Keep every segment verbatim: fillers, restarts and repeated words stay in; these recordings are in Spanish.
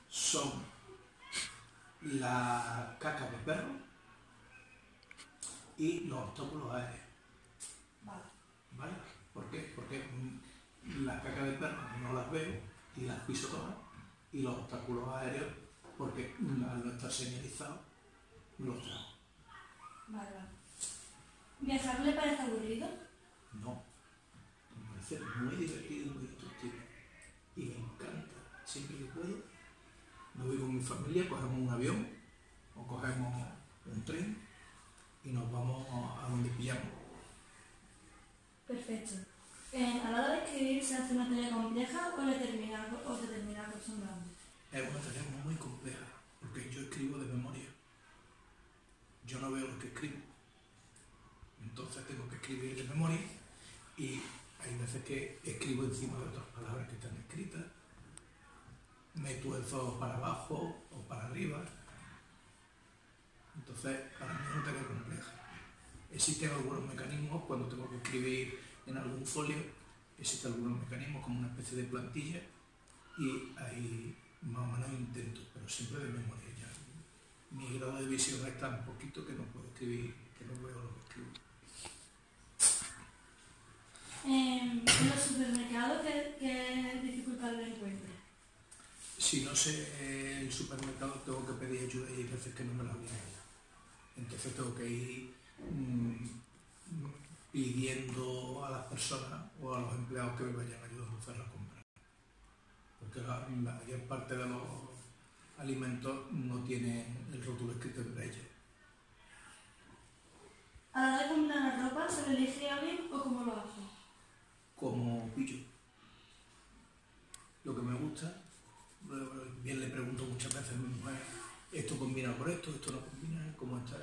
son la caca de perro y los obstáculos aéreos. Vale. ¿Vale? ¿Por qué? Porque las cacas de perro no las veo y las piso todas, y los obstáculos aéreos, porque al no estar señalizados, los trago. Vale, vale. ¿Viajar le parece aburrido? No, me parece muy divertido y muy instructivo. Y me encanta, siempre que puedo, me voy con mi familia, cogemos un avión o cogemos un tren y nos vamos a donde pillamos. Perfecto. Eh, a la hora de escribir, ¿se hace una tarea compleja o le termina, o te termina acostumbrando? Es una tarea muy compleja, porque yo escribo de memoria. Yo no veo lo que escribo. Entonces tengo que escribir de memoria y hay veces que escribo encima de otras palabras que están escritas, me tuerzo para abajo o para arriba. Entonces, para mí es una tarea compleja. Existen algunos mecanismos cuando tengo que escribir en algún folio, existen algunos mecanismos como una especie de plantilla y ahí más o menos intento, pero siempre de memoria ya. Mi grado de visión es tan poquito que no puedo escribir, que no veo lo que escribo. Eh, en los supermercados, ¿qué, qué dificultades le encuentras? Si no sé el supermercado, tengo que pedir ayuda y hay veces que no me la voy a dar. Entonces tengo que ir mmm, pidiendo a las personas o a los empleados que me vayan ayudando a hacer la compra. Porque la, la mayor parte de los alimentos no tienen el rótulo escrito en braille. A la hora de combinar la ropa, ¿se lo elige a alguien o cómo lo hace? Como pillo. Lo que me gusta, bien le pregunto muchas veces a mi mujer, esto combina por esto, esto no combina, ¿cómo está?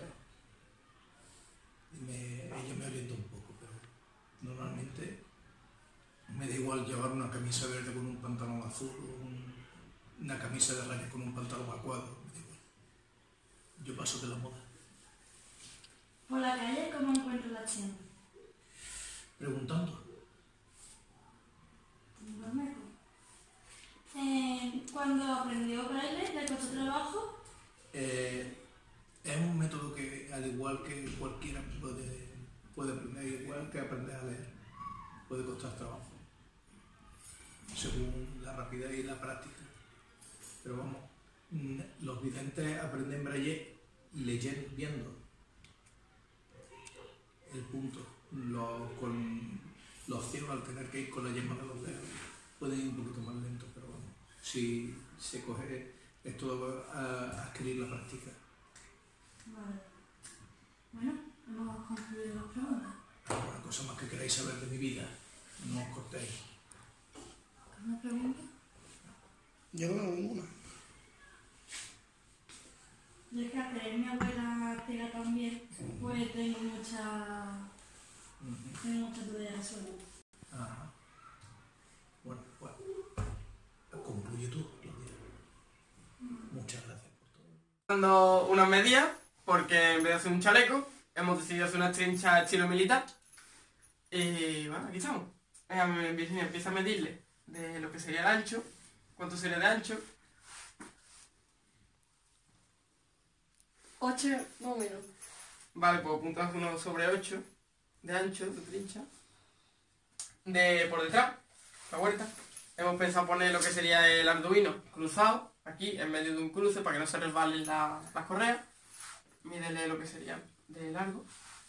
Y me, ella me orienta un poco, pero normalmente me da igual llevar una camisa verde con un pantalón azul o un, una camisa de rayas con un pantalón a cuadro, me da igual. Yo paso de la moda. Por la calle, ¿cómo encuentras la tienda? Preguntando. Eh, cuando aprendió braille, ¿le costó trabajo? Eh, es un método que, al igual que cualquiera puede, puede aprender, igual que aprender a leer, puede costar trabajo, según la rapidez y la práctica. Pero vamos, los videntes aprenden braille leyendo, viendo el punto. Los, con los ciegos, al tener que ir con la yema de los dedos, pueden ir un poquito más lentos, pero bueno, si se coge esto a adquirir la práctica. Vale. Bueno, hemos concluido las preguntas. ¿Alguna cosa más que queráis saber de mi vida? No os cortéis. ¿Una pregunta? Yo no veo ninguna. Yo es que al tener mi abuela ciega también, pues tengo mucha... Uh-huh. tengo mucha duda de eso. Ajá. Bueno, bueno. Concluye tú, Claudia. Muchas gracias por todo. Dando una media, porque en vez de hacer un chaleco, hemos decidido hacer una trincha estilo militar. Y bueno, aquí estamos. Ella me empieza, empieza a medirle de lo que sería el ancho, cuánto sería de ancho. ocho, más o menos. Vale, pues apuntamos uno sobre ocho de ancho, de trincha. De por detrás, la vuelta. Hemos pensado poner lo que sería el arduino cruzado, aquí, en medio de un cruce, para que no se resbalen la, las correas. Mídele lo que sería de largo.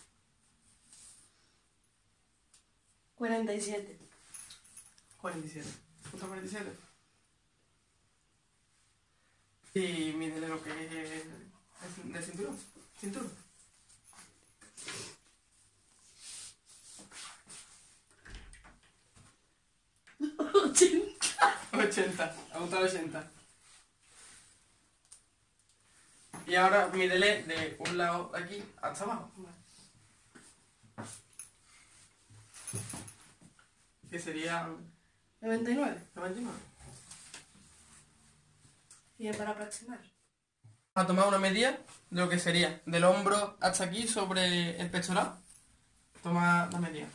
cuarenta y siete. cuarenta y siete. Punto cuarenta y siete. Y mídele lo que es de cinturón. Cinturón. ochenta. ochenta. Apunta al ochenta. Y ahora mídele de un lado de aquí hasta abajo. Que sería noventa y nueve. noventa y nueve. Bien para aproximar. A tomar una medida de lo que sería del hombro hasta aquí sobre el pectoral. Toma la medida.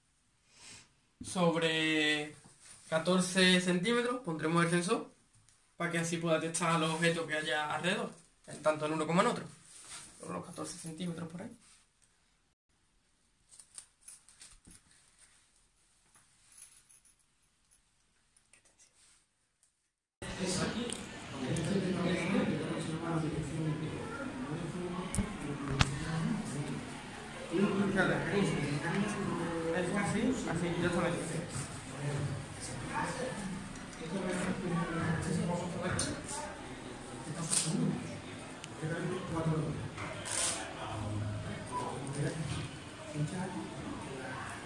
Sobre catorce centímetros pondremos el sensor. para que así pueda testar los objetos que haya alrededor, tanto en uno como en otro. Por unos catorce centímetros por ahí. Así, así, directamente.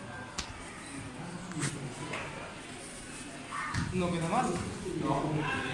No queda mal. No.